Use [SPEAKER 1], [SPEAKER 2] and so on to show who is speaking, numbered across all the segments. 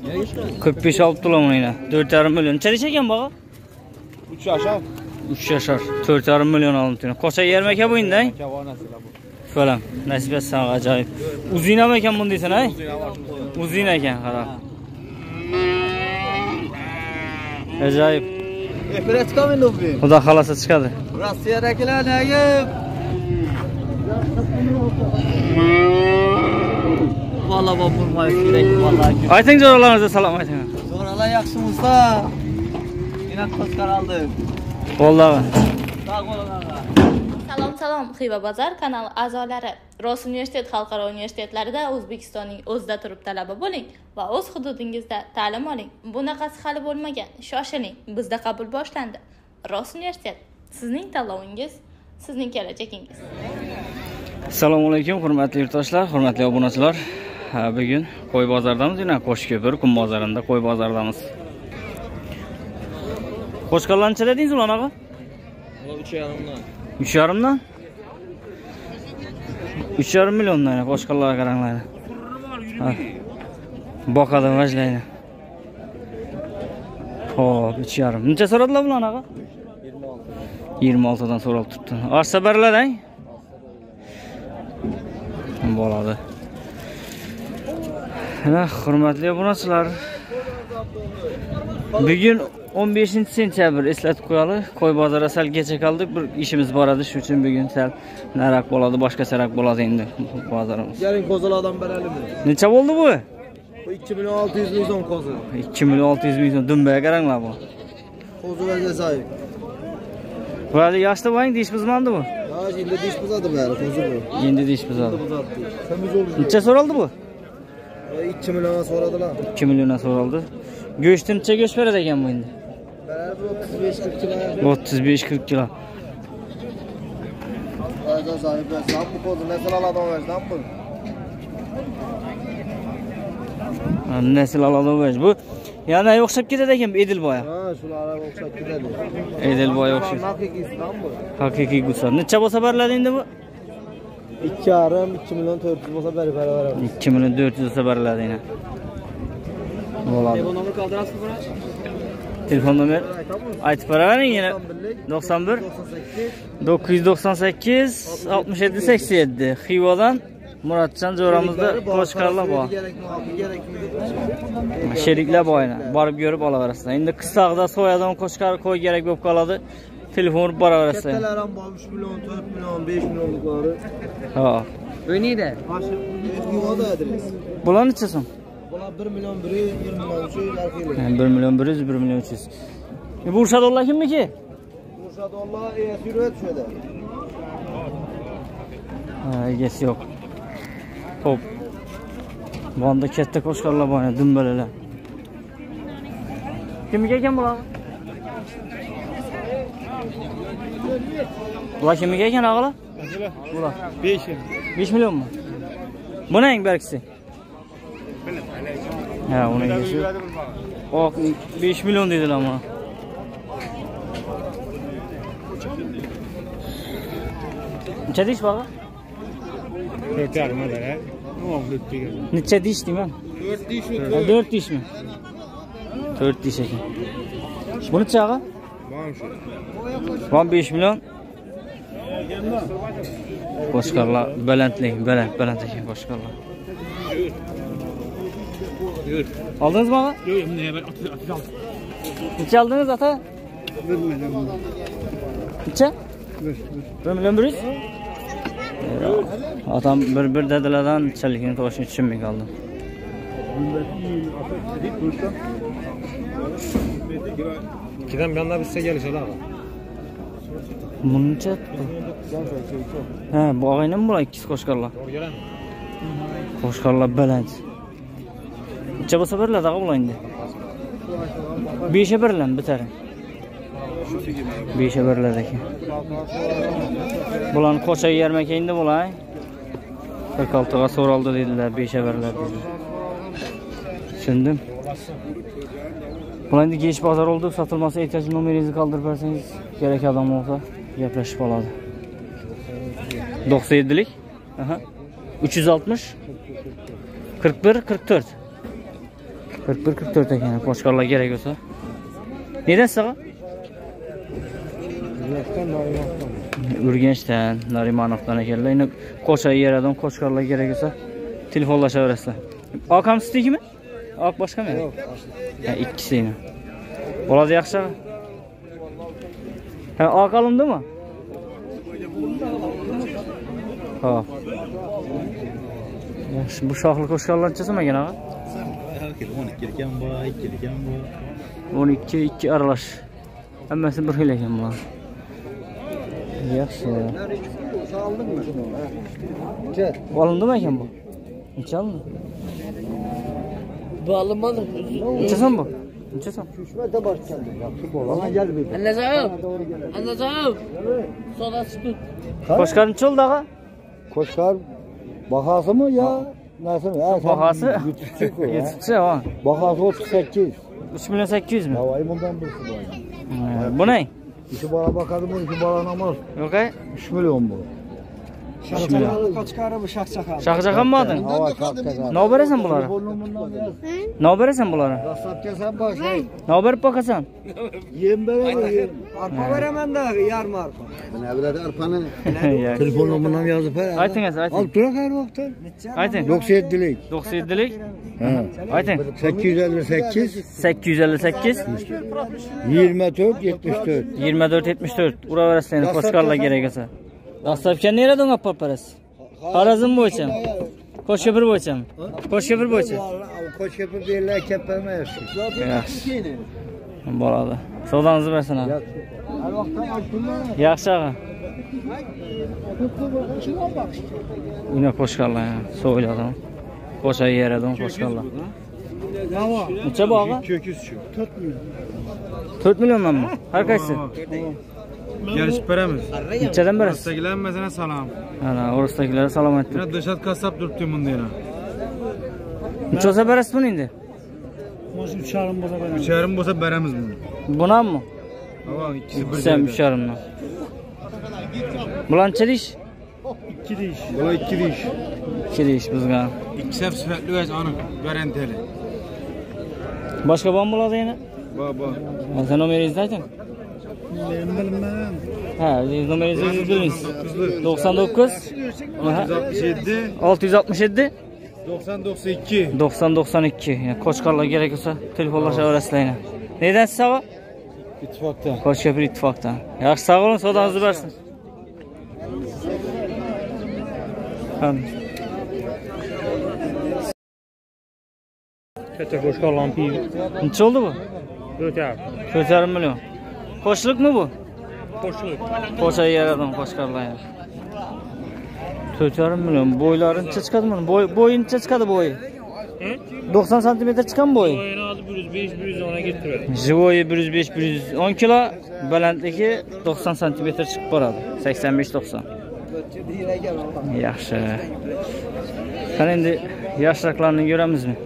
[SPEAKER 1] 45 olib to'laman yana. 4,5 million. Necha ekan bağı?
[SPEAKER 2] 3 yaşar.
[SPEAKER 1] 3 yaşar. 4,5 million oldim. Qocha yermaka bu endi. Falan. Nasib etsin acayip. Uzun mı ekan bundaysan ay? Uzun ekan qara. Acayip.
[SPEAKER 2] Eperetka mı nubbi?
[SPEAKER 1] Xudo xolasa chiqadi.
[SPEAKER 2] Rossiyadagilar nayib. Vallahi bu bulmayı kerak vallahi.
[SPEAKER 1] Ayting jo'ralaringizga salom ayting.
[SPEAKER 2] Jo'ralar yaxshi bo'lsa, yana qo'zgar oldim.
[SPEAKER 1] Vallahi.
[SPEAKER 2] Sog' bo'ling ağa.
[SPEAKER 3] Salom Xiva Bozor kanali a'zolari. Ross universitet xalqaro universitetlarida O'zbekistonning o'zida turib talaba bo'ling va o'z hududingizda ta'lim oling. Bunaqasi hali bo'lmagan. Shoshiling. Bizda qabul boshlandi. Ross universitet sizning tanlovingiz, sizning kelajagingiz.
[SPEAKER 1] Assalomu alaykum hurmatli yurtdoshlar, hurmatli obunachilar. Bugun qo'y bozordamiz, yana Qo'shko'pir kun bozorida qo'y bozordamiz. Qo'shqorlar necha dedingiz ular ağa?
[SPEAKER 2] 3,5dan.
[SPEAKER 1] 3,5dan? 3,5 milliondan qo'shqorlarga qaranglar. Boqadi vajlaydi. Xo'p, 3,5. Necha so'radilar bular ağa? 26 dan so'ralib turibdi. Arsa barilar-ay? Bo'ladi. Hurmatli obunachilar. Bugun 15-sentyabr eslatib qo'yaylik. Qo'y bozorida sal kecha qoldik. Bir ishimiz bor edi, shuning uchun bugun sal naroq bo'ladi, boshqacharoq bo'ladi endi bozorimiz.
[SPEAKER 2] Yaring qo'zalardan beralimi?
[SPEAKER 1] Necha bo'ldi bu?
[SPEAKER 2] Bu 2,6 million so'm qo'zi.
[SPEAKER 1] 2,6 million dumbaga qaranglar bu.
[SPEAKER 2] Qo'zi va jazoir.
[SPEAKER 1] Vali yoshda bo'ling, dish buzmandi bu.
[SPEAKER 2] Ha, endi dish buzadi bari, qo'zi bu.
[SPEAKER 1] Endi dish buzadi. Necha so'raldi bu?
[SPEAKER 2] 2 million so'radilar.
[SPEAKER 1] 2 million so'raldi. Go'shtni necha go'sht beradi ekan bu endi?
[SPEAKER 2] Beradi 35-40 kilo.
[SPEAKER 1] 35-40 kilo.
[SPEAKER 2] Jazoir zam bu qo'zi nasıl oladi bu?
[SPEAKER 1] Nasıl oladi bu? Yana o'xshab ketadi ekan Edilboy.
[SPEAKER 2] Ha, shularga o'xshab ketadi.
[SPEAKER 1] Edilboy o'xshab. Haqiqiy gusar. Necha bo'lsa beriladi endi bu?
[SPEAKER 2] 2,5 million 400 bo'lsa beraveradi.
[SPEAKER 1] 2 million 400 bo'lsa beriladi yana. Bo'ladi.
[SPEAKER 2] Telefon nomeri qoldirasiz buni?
[SPEAKER 1] Telefon nomer aytib beravering yana. 91 998 67 87. Xivodan Muratjon jo'ramizda qo'shqorlar bor. Sheriklar bor yana. Borib ko'rib olaverasizlar. Endi qisqag'ida soyadan qo'shqor qo'y kerak bo'lib qoladi. Telefon urib boraverasizlar.
[SPEAKER 2] Kattalar ham bor 3 million, 4 million, 5 millionliklari.
[SPEAKER 1] Ha.
[SPEAKER 2] O'ynaydi. Xivoda adres.
[SPEAKER 1] Bular necha so'm?
[SPEAKER 2] Bular 1 million 100, 1 million 300
[SPEAKER 1] 1 million 100, 1 million 300. Bu Urshadollar kimniki?
[SPEAKER 2] Urshadollar yurib tushadi.
[SPEAKER 1] Ha, egasi yo'q. Xo'p. Bunda katta qo'shqorlar bor, dumbalalar. Kimga ekan bular? Bular kimga ekan og'alar? Bular 5 millionmi? Buni eng berkisi. Ha, uni egasi. Oq 5 million dedilar mana. Necha dish bor?
[SPEAKER 4] 4,5 madara.
[SPEAKER 1] Necha dish deyman?
[SPEAKER 2] 4 dish.
[SPEAKER 1] 4 dishmi? 4 dish ekan. Bu necha ağa?
[SPEAKER 4] Bom shu.
[SPEAKER 1] 5 million. Qo'shqorlar balandlik, baland ekan qo'shqorlar.
[SPEAKER 4] Yur.
[SPEAKER 1] Oldingizmi ağa?
[SPEAKER 4] Yo'q, men
[SPEAKER 1] Necha oldingiz ata?
[SPEAKER 4] 1 million.
[SPEAKER 1] Necha? 1 million 100? Atam bir dedilardan nechaligini to'g'risini tushunmay qoldim.
[SPEAKER 4] Kidan banda bizga kelishadi ağa.
[SPEAKER 1] Buncha. Ha, bu og'aynim bular ikkiz qo'shqorlar.
[SPEAKER 4] O'rganami?
[SPEAKER 1] Qo'shqorlar baland. Necha bo'lsa beriladi ağa bular endi? 5'e berilan bitar. 5'e beriladi ekan. Bularni qo'cha yermak endi bular. 46 ga so'raldi dedilar, 5'e beriladi dedilar. Tushundim. Bular endi geç bozor oldu, satılmasa ehtiyoj nomeringizni qoldirib bersangiz, kerak odam bo'lsa gaplashib oladi. 97lik. Aha. 360 41 44. 41-44 ekan. Qo'shqorlar kerak bo'lsa. Neden sağa? Urgenchdan, Narimanovdan ekanlar. Endi qo'sha yeradan qo'shqorlar kerak bo'lsa telefonlashaverasizlar. Akam siznikimi? Ak boshqami? Yo'q. Ha, ikkisini. Bo'ladi yaxshi. Ha, ak alındimi? Hop. Yaxshi, bu shoxli qo'shqorlarcha samagan ağa?
[SPEAKER 2] 12 ekan bu, 2 ekan bu.
[SPEAKER 1] 12 2 aralash. Hammasi bir xil ekan bular. Yaxshi. Olindimi ekan bu? Necha olindi?
[SPEAKER 2] Bu alınmadı.
[SPEAKER 1] Necha so'm bu? Necha so'm?
[SPEAKER 2] Şuşmada başladı. Yaxşı bolana gel bir. Anneciğim. Anneciğim. Sodası tut.
[SPEAKER 1] Qo'shqor necha oldi ağa?
[SPEAKER 5] Qo'shqor bahası mı ya? Nasıl?
[SPEAKER 1] Bahası?
[SPEAKER 5] YouTube'çu o.
[SPEAKER 1] YouTube'çu ha.
[SPEAKER 5] Bahası 38.
[SPEAKER 1] 3.800.000 mi?
[SPEAKER 5] Havayı bundan birisi var.
[SPEAKER 1] Bu ne?
[SPEAKER 5] İki bala bakalım, iki bala namaz.
[SPEAKER 1] Yok ay?
[SPEAKER 5] 3 milyon bu.
[SPEAKER 2] Qo'chqori bu shaqchaqam.
[SPEAKER 1] Şaqjaqan mı adın?
[SPEAKER 5] Hava kalktı.
[SPEAKER 1] Ne verirsen bunlara?
[SPEAKER 5] Telefonumdan yaz.
[SPEAKER 1] Ne verirsen bunlara?
[SPEAKER 5] WhatsApp'ta sen bak şey.
[SPEAKER 1] Ne verip bakasan?
[SPEAKER 5] Yem böyle.
[SPEAKER 2] Arpa veremem de yarım arpa.
[SPEAKER 5] Ben evlerde arpanı.
[SPEAKER 1] Ya.
[SPEAKER 5] Telefonumdan yazıp he.
[SPEAKER 1] Aytınız,
[SPEAKER 5] Al
[SPEAKER 1] aytın.
[SPEAKER 5] durak her vakti.
[SPEAKER 1] Aytın.
[SPEAKER 5] 97'lik.
[SPEAKER 1] 97'lik.
[SPEAKER 5] He.
[SPEAKER 1] Aytın.
[SPEAKER 5] 858
[SPEAKER 1] 858
[SPEAKER 5] 24 74.
[SPEAKER 1] 24 74. Ura verirsen Qo'shqorlar gerekirse. Dastlabki nereden apar parası? Parazın boyunca mı? Koşköpür boyunca mı? Koşköpür boyunca.
[SPEAKER 5] Koşköpür birler kepeme yaşıyor.
[SPEAKER 1] Yaxşı. Bo'ladi. Savdanızı versin abi. Yaxşı ağa. Yine Qo'shqorlar ya. So'yli adam. Qo'sha yeradan Qo'shqorlar. Necha bu ağa?
[SPEAKER 4] 200 şu.
[SPEAKER 1] 4 milyondan mı? Her kaçsı?
[SPEAKER 4] Yarışıp veremiz.
[SPEAKER 1] Neçeden berasiz?
[SPEAKER 4] Oradakilerin mesela salam.
[SPEAKER 1] Ana, orasdagilari salom aytdi.
[SPEAKER 4] Yine dışarı kasap duruptu bunda yine.
[SPEAKER 1] Necha olsa berasiz buni endi?
[SPEAKER 4] 3,5 olsa veremiz bunu.
[SPEAKER 1] Bunam mı?
[SPEAKER 4] Ama ikisi bir
[SPEAKER 1] Sen
[SPEAKER 4] yerde.
[SPEAKER 1] 3,5'dan. Bulan necha dish?
[SPEAKER 4] Bula 2 diş.
[SPEAKER 1] 2 dish bizga.
[SPEAKER 4] İkisi hep sıfatlı ve anık. Garantili.
[SPEAKER 1] Boshqa bor bo'ladi yana?
[SPEAKER 4] Baba.
[SPEAKER 1] Sen nomeringizni ayting. Ha, nomeringizni bilamiz. 99
[SPEAKER 4] 667
[SPEAKER 1] 667
[SPEAKER 4] 9092.
[SPEAKER 1] 9092. Yani Qo'shqorlar kerak bo'lsa telefonlashaverasizlar yana. Neydan siz sağ?
[SPEAKER 4] İttifakta.
[SPEAKER 1] Qo'shköpir ittifoqdan. Yaxshi sağ olun, savdangizni bersin.
[SPEAKER 4] Kaça Qo'shqorlar piyi.
[SPEAKER 1] Necha oldu bu? 4,5 milyon. Qo'shliq mı bu?
[SPEAKER 4] Qo'shliq.
[SPEAKER 1] Qo'sha yeradan Qo'shqorlar. 4,5 milyon. Boyları necha chiqadi buni? Boyi necha chiqadi boyi? 90 santimetr chiqqan boyi.
[SPEAKER 4] Boyini hozir 105-110 ga keltiradi.
[SPEAKER 1] Jivoyi 105-110 kilo, balandligi 90 santimetr chiqib boradi. 85-90. Yaxshi. Qani endi yoshroqlarni ko'ramizmi?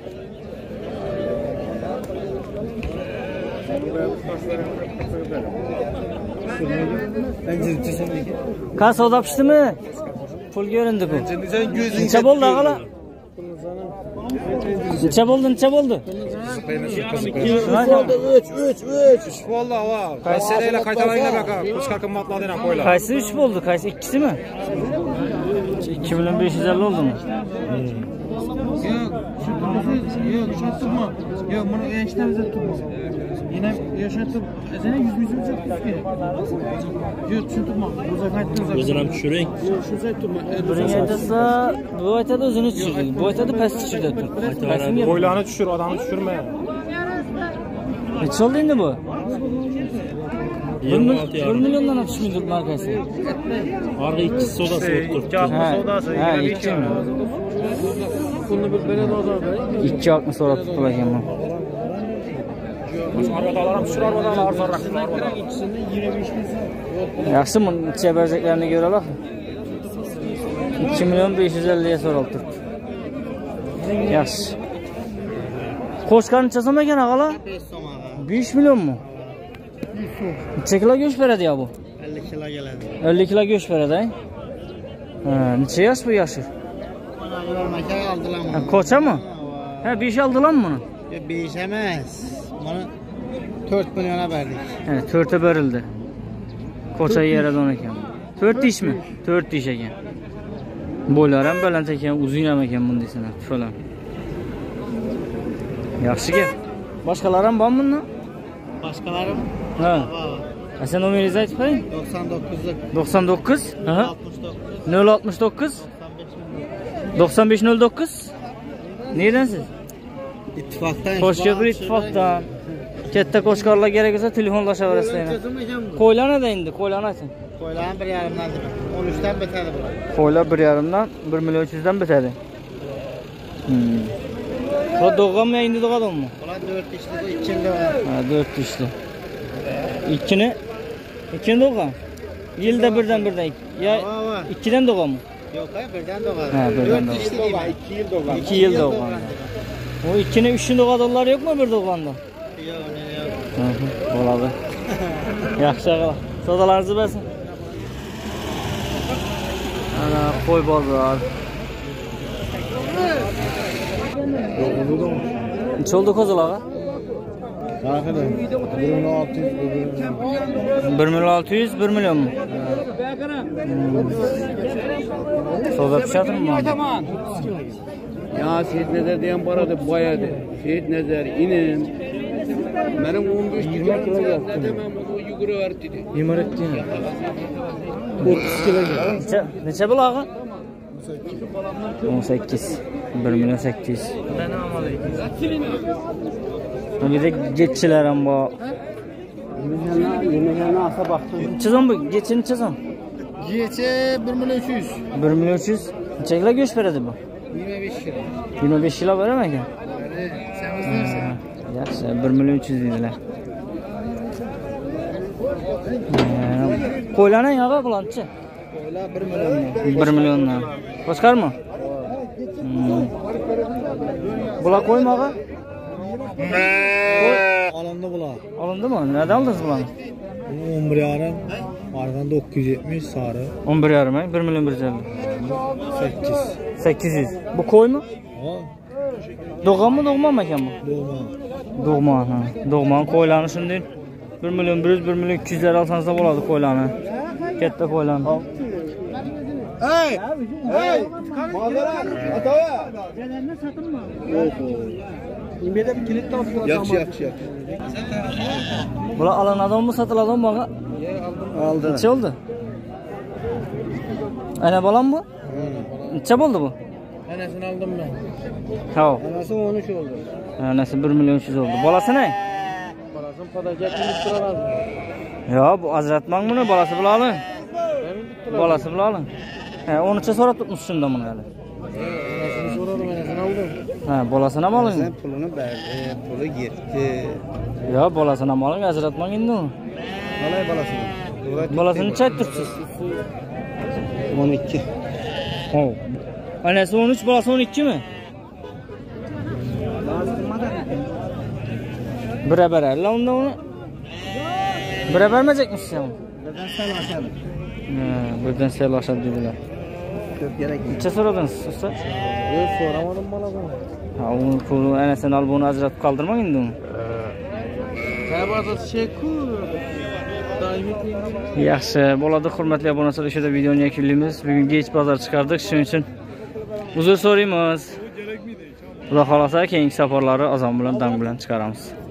[SPEAKER 1] Qani savdo pişdimi? Pul ko'rindi ku. Necha bo'ldi ag'alar? Necha bo'ldi?
[SPEAKER 5] 3 vallahi var.
[SPEAKER 4] Kayseriyle kaytalarıyla bakalım. Qo'shqor qimmatlarini qo'ylar.
[SPEAKER 1] Qaysi 3 bo'ldi? Qaysi ikkisimi? 2550 oldimi?
[SPEAKER 2] Yok, tutma. Yok, bunu eniştemize tutma. Yine yaşatıp, seni 100 Yok, tutma.
[SPEAKER 4] O'zini tushirang.
[SPEAKER 1] Birinchi aytsa, bu aytadi o'zini tushirdi. Bu aytadi past tushirdi.
[SPEAKER 4] Boylarni tushir, odamni tushirma.
[SPEAKER 1] Necha oldi endi bu? 1 milyondan ham tushmaydi markasi.
[SPEAKER 4] Arqa ikkisi sodasi o'tdi.
[SPEAKER 1] Ha, 2 mi?
[SPEAKER 2] Bunu bir böyle dozarda.
[SPEAKER 1] 2 akma so'rab tutib ekan bu.
[SPEAKER 4] Arvadalar ham tushir, arvadalar arzonroq.
[SPEAKER 2] İkisini 25 bin.
[SPEAKER 1] Yaxshi, buni ichga berjaklarni ko'ralar. 2 milyon 550 ga so'rab turibdi. Yaxshi. Qo'shqor necha so'm ekan ag'alar? 5 milyon mu? Necha kilo go'sht beradi ya bu?
[SPEAKER 2] 50 kilo geladi.
[SPEAKER 1] 50 kilo go'sht beradi, ay? Ha, necha yosh bu yoshi?
[SPEAKER 2] Aldılar mı?
[SPEAKER 1] Koça mı? Ha, 5 aldılar mı bunu?
[SPEAKER 2] 5 emas. Bunu 4 milyona verdik.
[SPEAKER 1] Yani 4'e berildi. Koça yaradan ekan. 4 iş mi? 4 iş ekan. Boylar ham baland ekan, uzun ham ekan bunday sana. Falan. Yaxshi gap. Boshqalar ham bormi bundan?
[SPEAKER 2] Başkaları mı?
[SPEAKER 1] Ha. Sen nomeringizni aytib qo'ying.
[SPEAKER 2] 99'luk.
[SPEAKER 1] 99 aha
[SPEAKER 2] 69.
[SPEAKER 1] 069 9509. Neredansiz?
[SPEAKER 2] İttifaktan.
[SPEAKER 1] Qo'shko'pir ittifoqdan. Katta qo'shqorlar kerak bo'lsa telefonlashaverasizlar. Qo'ylarni da endi, qo'ylarni ayting.
[SPEAKER 2] Koylan 1,5'dan 13'ten beteri bular.
[SPEAKER 1] Qo'ylar 1,5dan 1 million 300 dan bitadi. Bu doğanmı indi doğadın mı?
[SPEAKER 2] Ulan 4 dişli bu 2'nin doğan.
[SPEAKER 1] Ha 4 dişli. İkini doğan. Yılda birden. Ya 2'den doğan mı?
[SPEAKER 2] Yok hayır birden doğan.
[SPEAKER 1] Ha birden
[SPEAKER 2] 4 dişli
[SPEAKER 1] doğan.
[SPEAKER 2] doğan. 2 yıl doğan.
[SPEAKER 1] 2 yıl doğan. O 2'nin 3'ün doğadırlar yok mu bir doğanda?
[SPEAKER 2] Yok ne yok.
[SPEAKER 1] Oladı. Yaxşı ağalar. Sodalarınızı versin. Ana koy bazar. Neçə oldu kozalağa?
[SPEAKER 5] Arkadaşlar
[SPEAKER 1] 1 milyon 600, 1 milyon mu? Soda pişatır mı?
[SPEAKER 6] Ya Seyit Nezer diyen baradı bayadı. Seyit Nezer inin. Benim 15 kilo geldi. Ne demem onu yukarı ver dedi.
[SPEAKER 1] Yumar ettiğini. 30 kilo geldi. Neçə bulağı? 18. 1 milyon 800. Bir de geççiler ama bu.
[SPEAKER 6] Yemeğine asa baktım.
[SPEAKER 1] Çizim bu, geçini çizim.
[SPEAKER 2] Geçe 1 milyon 300.
[SPEAKER 1] 1 milyon 300. Neçə göç veredi bu?
[SPEAKER 2] 25 kilo.
[SPEAKER 1] 25 kilo veremez ki.
[SPEAKER 2] Sen izlersen.
[SPEAKER 1] Yaxşı, 1 milyon 300 dediler. Qo'ylarning yağı bulanchi.
[SPEAKER 2] Koyla 1 milyon.
[SPEAKER 1] 1 milyondan. Boshqar mı? Bular qo'ymağı?
[SPEAKER 2] Alındı bular.
[SPEAKER 1] Alındı mı? Nereden aldınız bulanı?
[SPEAKER 2] 11 yarım. Ardan 970 sarı.
[SPEAKER 1] 11 yarım, 1 milyon 150.
[SPEAKER 2] 8.
[SPEAKER 1] 800. Bu koy mu?
[SPEAKER 2] Ha.
[SPEAKER 1] Doğan mı doğman mı ekan bu?
[SPEAKER 2] Doğma.
[SPEAKER 1] Doğman ha. Doğman qo'ylarni shunday 1 milyon 100, 1 milyon 200'lar alsanız da bo'ladi qo'ylarni. Katta qo'ylarni.
[SPEAKER 2] Hey! Hey! Mazara! Ataya! Yakşı.
[SPEAKER 1] Bular alanadimi mı satıladimi bu?
[SPEAKER 2] Aldı.
[SPEAKER 1] Neçə oldu? Ana balam bu? Neçə oldu bu?
[SPEAKER 2] Anasını aldım ben.
[SPEAKER 1] Ha.
[SPEAKER 2] Anası 13 oldu.
[SPEAKER 1] Anası 1 milyon 300 oldu. Balası ne?
[SPEAKER 2] Parasını padacak 100 lira lazım.
[SPEAKER 1] Ya bu azratman bunu balası bile alın. Balası bile alın. He, onu sonra tutmuş şundan bunu yani.
[SPEAKER 2] Anasını sorarım anasını aldım.
[SPEAKER 1] He, balasına mı alın?
[SPEAKER 2] Sen pulunu verdi. Pulu gitti.
[SPEAKER 1] Ya balasına mı alın? Azratman indi onu.
[SPEAKER 2] Alay balasını.
[SPEAKER 1] Balasını neçə aytdırsınız?
[SPEAKER 2] 12.
[SPEAKER 1] Ha. Anası 13, balası 12 mi? Bire vererler onda onu. Bire vermeyecekmişsin onu.
[SPEAKER 2] Birden sen aşağı.
[SPEAKER 1] Birden sel aşağı dediler.
[SPEAKER 2] Çok gerek.
[SPEAKER 1] Neçə soradınız usta?
[SPEAKER 2] Yok soramadım bana bunu.
[SPEAKER 1] Ha, onu pulu anasını al bunu azratıp kaldırmak indi onu.
[SPEAKER 2] Kayabazı şey kur.
[SPEAKER 1] Yaxşı, bo'ladi, hurmatli obunachilar, o'sha videoni yakunlaymiz. Bugun kech bozor chiqardik, shuning uchun uzr so'raymiz. Xudo xolasa keyingi safarlari azon bilan, dam bilan chiqaramiz.